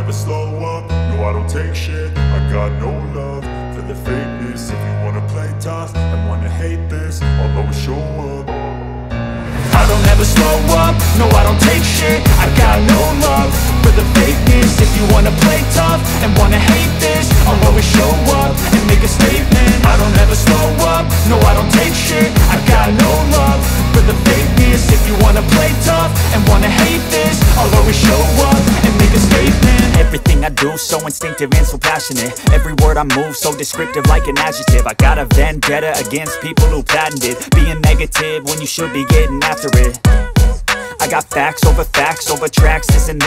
never slow up, no I don't take shit. I got no love for the fakeness. If you wanna play tough and wanna hate this, I'll always show up. I don't ever slow up, no I don't take shit. I got no love for the fakeness. If you wanna play tough and wanna hate this, I'll always show up and make a statement. I don't ever slow up, no I don't take shit. I got no love for the fakeness. If you wanna play tough and wanna hate this, I'll always show up and make a statement. Everything I do so instinctive and so passionate. Every word I move so descriptive like an adjective. I got a vendetta against people who patented being negative when you should be getting after it. I got facts over tracks, this and